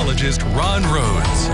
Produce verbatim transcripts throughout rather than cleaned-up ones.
meteorologist Ron Rhodes.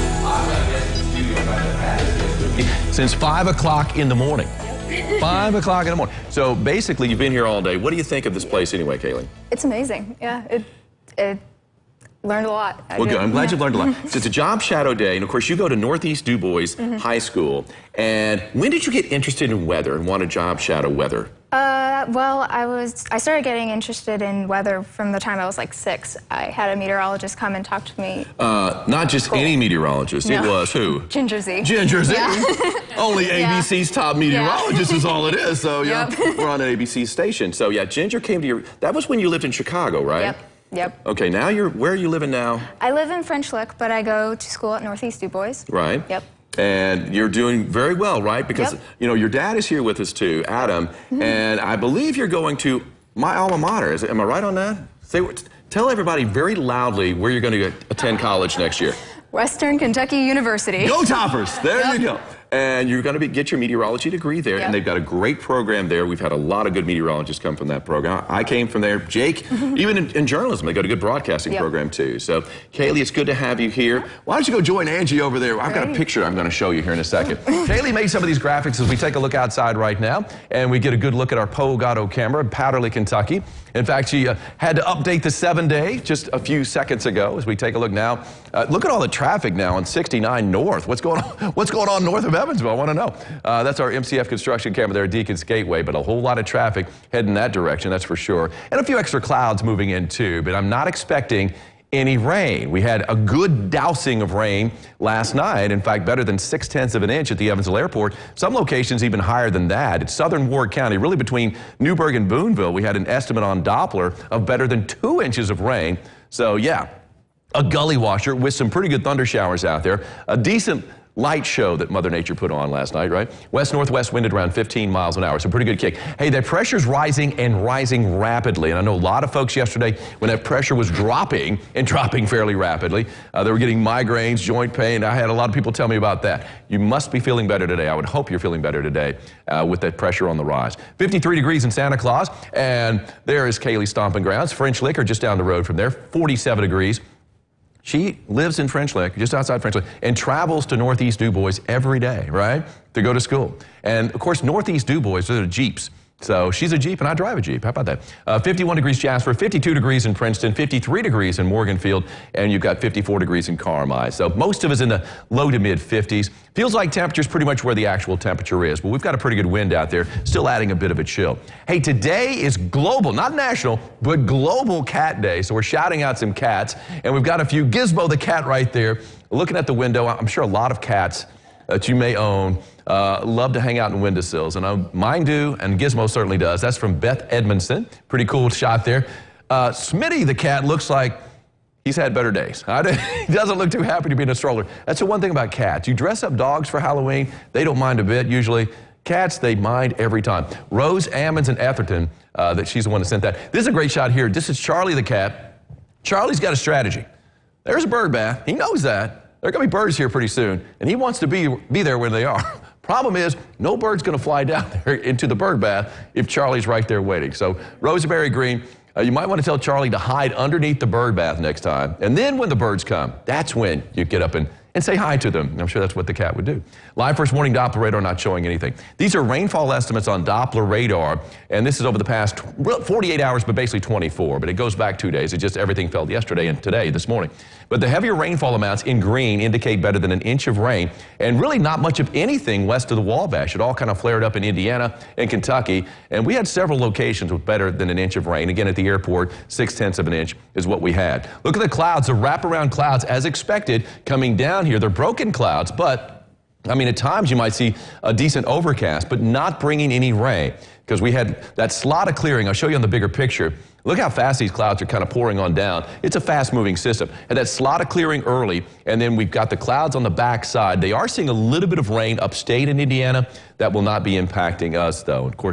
Since five o'clock in the morning. five o'clock in the morning. So basically, you've been here all day. What do you think of this place anyway, Kaylie? It's amazing. Yeah, it, it learned a lot. I Well, did. good. I'm glad yeah. you've learned a lot. So it's a job shadow day, and of course, you go to Northeast Du Bois mm-hmm. High School. And when did you get interested in weather and want a job shadow weather? Uh, well, I was, I started getting interested in weather from the time I was like six. I had a meteorologist come and talk to me. Uh, not just cool. any meteorologist. No. It was who? Ginger Z. Ginger Z. Yeah. Only A B C's top meteorologist yeah. is all it is. So, yeah, yep. we're on an A B C station. So, yeah, Ginger came to your, that was when you lived in Chicago, right? Yep. Yep. Okay, now you're, where are you living now? I live in French Lick, but I go to school at Northeast Du Bois. Right. Yep. And you're doing very well, right? Because, yep. you know, your dad is here with us too, Adam, mm-hmm. and I believe you're going to my alma mater. Is, am I right on that? Say, tell everybody very loudly where you're going to attend college next year. Western Kentucky University. Go Toppers! There yep. you go. And you're going to be, get your meteorology degree there, yep. and they've got a great program there. We've had a lot of good meteorologists come from that program. I came from there. Jake, even in, in journalism, they got a good broadcasting yep. program too. So, Kaylie, it's good to have you here. Why don't you go join Angie over there? I've got a picture I'm going to show you here in a second. Kaylie made some of these graphics as we take a look outside right now, and we get a good look at our Pogato camera in Powderly, Kentucky. In fact, she uh, had to update the seven-day just a few seconds ago as we take a look now. Uh, look at all the traffic now on sixty-nine North. What's going on? What's going on north of Evansville? I want to know. Uh, that's our M C F construction camera there at Deacon's Gateway, but a whole lot of traffic heading that direction, that's for sure. And a few extra clouds moving in too, but I'm not expecting any rain. We had a good dousing of rain last night. In fact, better than six tenths of an inch at the Evansville Airport. Some locations even higher than that. It's southern Ward County, really between Newburgh and Boonville. We had an estimate on Doppler of better than two inches of rain. So yeah, a gully washer with some pretty good thunder showers out there. A decent light show that Mother Nature put on last night, right? West-northwest wind at around fifteen miles an hour, so pretty good kick. Hey, that pressure's rising and rising rapidly, and I know a lot of folks yesterday, when that pressure was dropping and dropping fairly rapidly, uh, they were getting migraines, joint pain. I had a lot of people tell me about that. You must be feeling better today. I would hope you're feeling better today uh, with that pressure on the rise. fifty-three degrees in Santa Claus, and there is Kaylie stomping grounds. French Lick are just down the road from there, forty-seven degrees. She lives in French Lick, just outside French Lick, and travels to Northeast Du Bois every day, right, to go to school. And, of course, Northeast Du Bois, they're the Jeeps. So she's a Jeep, and I drive a Jeep. How about that? Uh, fifty-one degrees Jasper, fifty-two degrees in Princeton, fifty-three degrees in Morganfield, and you've got fifty-four degrees in Carmi. So most of us in the low to mid fifties. Feels like temperature's pretty much where the actual temperature is, but we've got a pretty good wind out there, still adding a bit of a chill. Hey, today is global, not national, but global cat day. So we're shouting out some cats, and we've got a few. Gizmo the cat right there, looking at the window. I'm sure a lot of cats that you may own uh, love to hang out in windowsills, and uh, mine do, and Gizmo certainly does. That's from Beth Edmondson. Pretty cool shot there. Uh, Smitty the cat looks like he's had better days. He doesn't look too happy to be in a stroller. That's the one thing about cats. You dress up dogs for Halloween, they don't mind a bit usually. Cats, they mind every time. Rose Ammons and Etherton, uh, that she's the one that sent that. This is a great shot here. This is Charlie the cat. Charlie's got a strategy. There's a bird bath. He knows that. There are going to be birds here pretty soon, and he wants to be, be there when they are. Problem is, no bird's going to fly down there into the bird bath if Charlie's right there waiting. So, Roseberry Green, uh, you might want to tell Charlie to hide underneath the bird bath next time. And then when the birds come, that's when you get up and, and say hi to them. I'm sure that's what the cat would do. Live first warning Doppler radar not showing anything. These are rainfall estimates on Doppler radar, and this is over the past forty-eight hours, but basically twenty-four. But it goes back two days. It just everything fell yesterday and today, this morning. But the heavier rainfall amounts in green indicate better than an inch of rain, and really not much of anything west of the Wabash. It all kind of flared up in Indiana and Kentucky, and we had several locations with better than an inch of rain. Again, at the airport, six tenths of an inch is what we had. Look at the clouds, the wraparound clouds, as expected, coming down here. They're broken clouds, but I mean, at times you might see a decent overcast, but not bringing any rain, because we had that slot of clearing. I'll show you on the bigger picture. Look how fast these clouds are kind of pouring on down. It's a fast-moving system. And that slot of clearing early, and then we've got the clouds on the back side. They are seeing a little bit of rain upstate in Indiana. That will not be impacting us, though. Of course,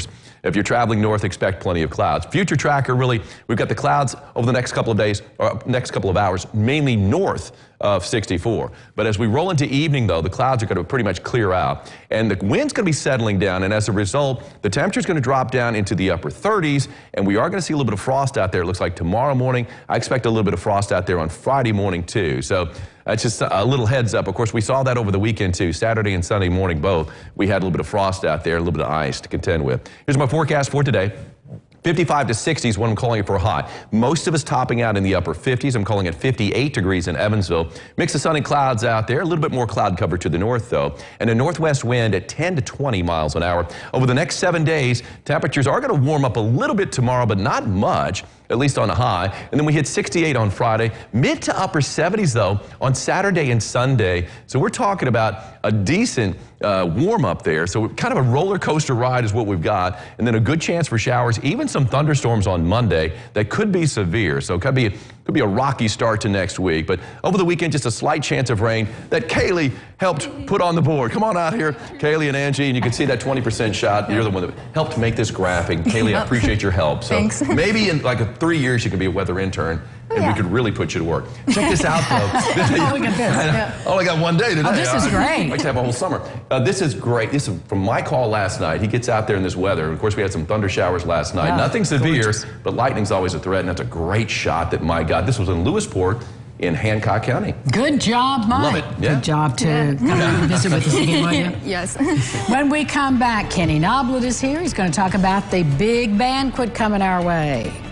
if you're traveling north, expect plenty of clouds. Future tracker, really, we've got the clouds over the next couple of days, or next couple of hours, mainly north of sixty-four. But as we roll into evening, though, the clouds are going to pretty much clear out. And the wind's going to be settling down, and as a result, the temperature's going to drop down into the upper thirties, and we are going to see a little bit of frost out there. It looks like tomorrow morning. I expect a little bit of frost out there on Friday morning, too. So that's just a little heads up. Of course, we saw that over the weekend, too. Saturday and Sunday morning, both. We had a little bit of frost out there, a little bit of ice to contend with. Here's my forecast for today. fifty-five to sixty is what I'm calling it for hot. Most of us topping out in the upper fifties. I'm calling it fifty-eight degrees in Evansville. Mix of sun and clouds out there. A little bit more cloud cover to the north, though. And a northwest wind at ten to twenty miles an hour. Over the next seven days, temperatures are going to warm up a little bit tomorrow, but not much, at least on a high. And then we hit sixty-eight on Friday. Mid to upper seventies, though, on Saturday and Sunday. So we're talking about a decent uh, warm up there. So kind of a roller coaster ride is what we've got. And then a good chance for showers, even some thunderstorms on Monday that could be severe. So it could be, could be a rocky start to next week. But over the weekend, just a slight chance of rain that Kaylee helped put on the board. Come on out here, Kaylee and Angie, and you can see that twenty percent shot. You're the one that helped make this graphic. Kaylee, I appreciate your help. So Thanks. maybe in like a three years, you can be a weather intern. And yeah. we could really put you to work. Check this out, though. Oh, look at this. I only got one day today. Oh, this is great. I'd like to have a whole summer. Uh, this is great. This is from my call last night. He gets out there in this weather. Of course, we had some thunder showers last night. Wow, Nothing severe, gorgeous. but lightning's always a threat, and that's a great shot that Mike got. This was in Lewisport in Hancock County. Good job, Mike. Love it. Yeah. Good job to yeah. come and visit with us again, will you? Yes. When we come back, Kenny Noblet is here. He's going to talk about the big banquet coming our way.